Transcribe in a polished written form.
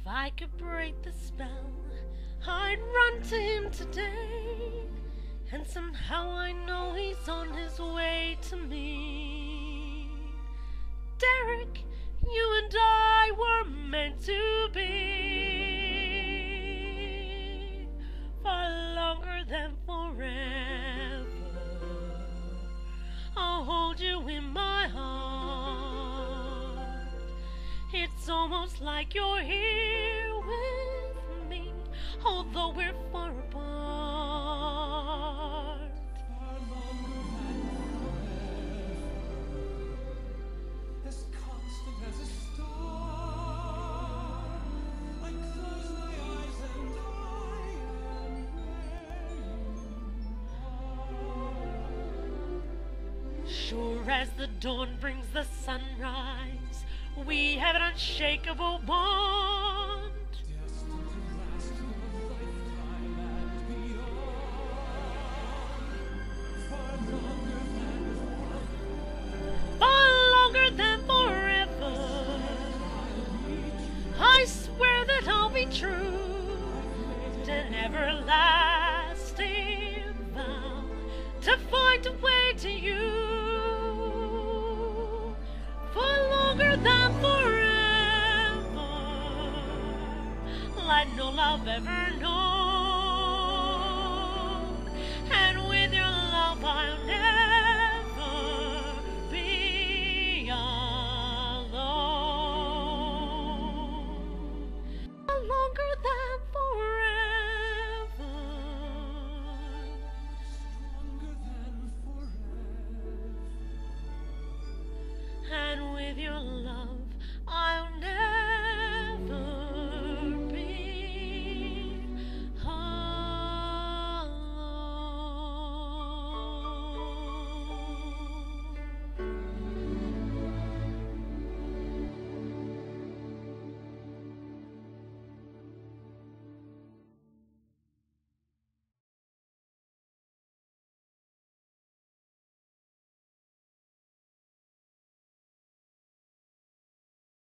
I could break the spell, I'd run to him today. And somehow I know he's on his way to me. Derek, you and I were meant to be far longer than forever. I'll hold you in my heart. It's almost like you're here with me, although we're far apart. As constant as a star, I close my eyes and I am where you are. Sure as the dawn brings the sunrise, we have an unshakable bond. Destined to last a lifetime and beyond. Far longer than forever. I swear that I'll be true to an everlasting vow to find a way to you. For longer than forever, like no love ever known. And with your love I'll never be alone. Longer than forever, Stronger than forever. and with your love I'll